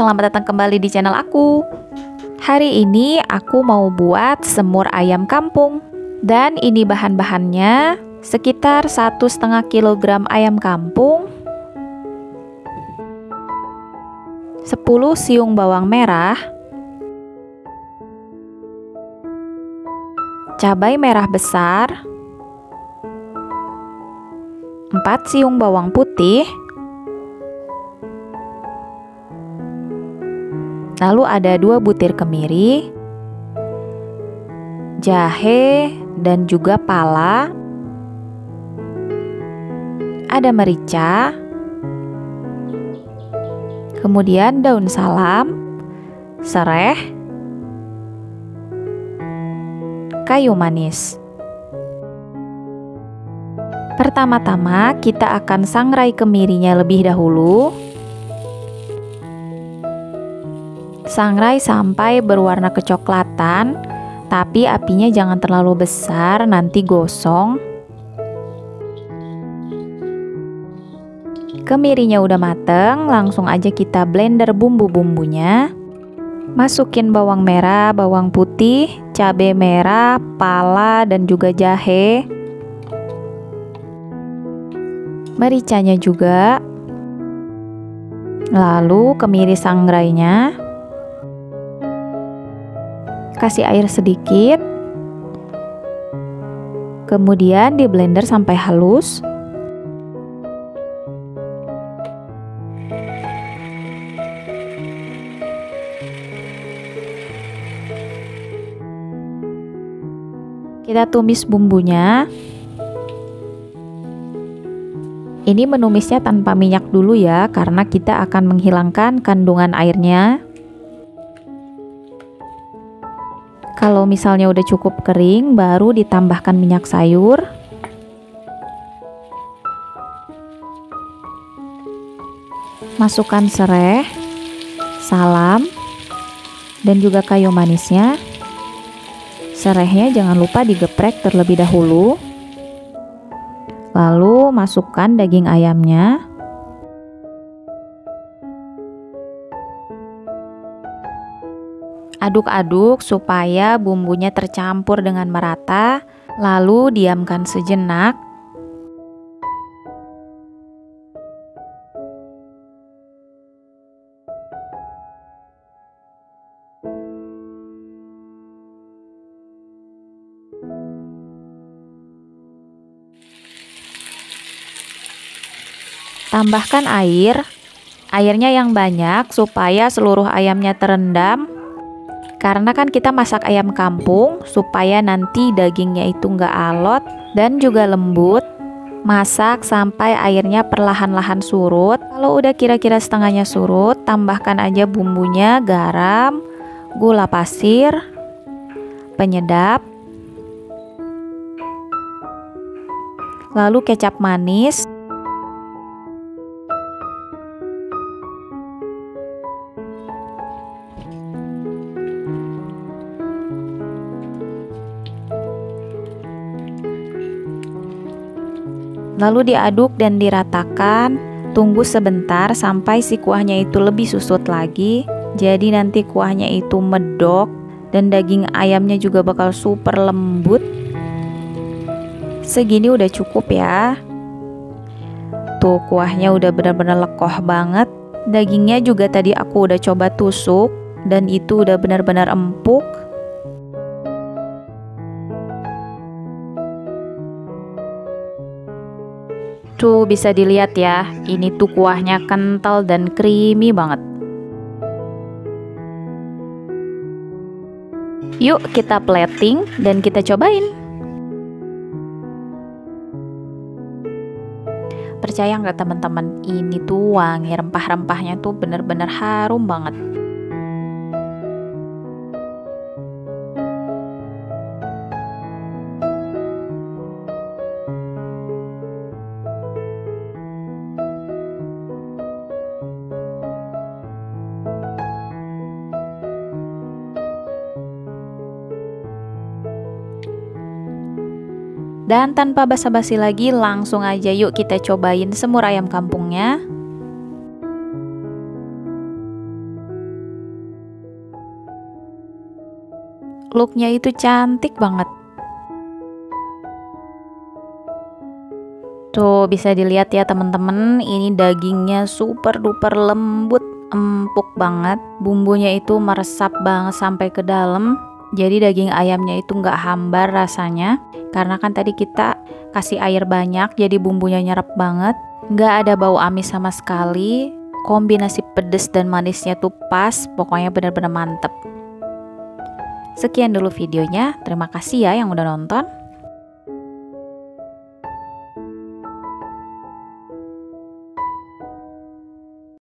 selamat datang kembali di channel aku. Hari ini aku mau buat semur ayam kampung. Dan ini bahan-bahannya, sekitar 1,5 kg ayam kampung, 10 siung bawang merah, cabai merah besar, 4 siung bawang putih, lalu ada 2 butir kemiri, jahe dan juga pala, ada merica, kemudian daun salam, sereh, kayu manis. Pertama-tama kita akan sangrai kemirinya lebih dahulu. Sangrai sampai berwarna kecoklatan, tapi apinya jangan terlalu besar, nanti gosong. Kemirinya udah mateng, langsung aja kita blender bumbu-bumbunya. Masukin bawang merah, bawang putih, cabai merah, pala, dan juga jahe. Mericanya juga. Lalu kemiri sangrainya. Kasih air sedikit, kemudian di blender sampai halus. Kita tumis bumbunya. Ini menumisnya tanpa minyak dulu ya, karena kita akan menghilangkan kandungan airnya. Kalau misalnya udah cukup kering, baru ditambahkan minyak sayur. Masukkan sereh, salam, dan juga kayu manisnya. Serehnya jangan lupa digeprek terlebih dahulu. Lalu masukkan daging ayamnya. Aduk-aduk supaya bumbunya tercampur dengan merata, lalu diamkan sejenak. Tambahkan air, airnya yang banyak supaya seluruh ayamnya terendam. Karena kan kita masak ayam kampung supaya nanti dagingnya itu nggak alot dan juga lembut. Masak sampai airnya perlahan-lahan surut. Kalau udah kira-kira setengahnya surut, tambahkan aja bumbunya, garam, gula pasir, penyedap, lalu kecap manis. Lalu diaduk dan diratakan. Tunggu sebentar sampai si kuahnya itu lebih susut lagi. Jadi nanti kuahnya itu medok dan daging ayamnya juga bakal super lembut. Segini udah cukup ya. Tuh kuahnya udah benar-benar lekoh banget. Dagingnya juga tadi aku udah coba tusuk dan itu udah benar-benar empuk. Tuh bisa dilihat ya, ini tuh kuahnya kental dan creamy banget. Yuk kita plating dan kita cobain. Percaya nggak teman-teman, ini tuh wangi rempah-rempahnya tuh bener-bener harum banget. Dan tanpa basa-basi lagi, langsung aja yuk kita cobain semur ayam kampungnya. Looknya itu cantik banget. Tuh bisa dilihat ya teman-teman, ini dagingnya super duper lembut, empuk banget. Bumbunya itu meresap banget sampai ke dalam. Jadi daging ayamnya itu nggak hambar rasanya. Karena kan tadi kita kasih air banyak, jadi bumbunya nyerap banget. Nggak ada bau amis sama sekali. Kombinasi pedas dan manisnya tuh pas, pokoknya benar-benar mantep. Sekian dulu videonya, terima kasih ya yang udah nonton.